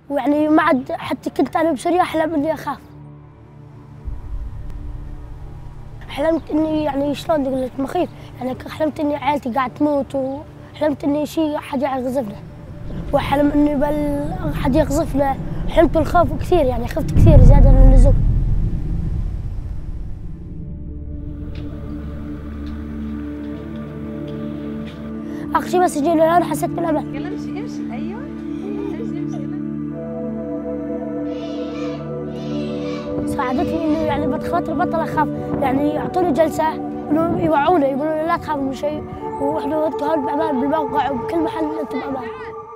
ويعني ما عاد حتى كنت أنا بسوريا أحلم إني أخاف. حلمت إني يعني شلون أقول لك مخيف، يعني حلمت إني عائلتي قاعد تموت، وحلمت إني شيء حد يقذفنا، وحلم إني حد يقذفنا. حلمت بالخوف كثير، يعني خفت كثير زيادة عن اللزوم. آخر شيء بس جينا أنا حسيت بالأمان. يلا امشي امشي. ايوه امشي امشي يلا. ساعدتني انه يعني بخاطر بطل اخاف، يعني يعطوني جلسه انه يوعونا، يقولون لا تخافوا من شيء، واحنا هون بامان بالموقع وبكل محل انتم بامان.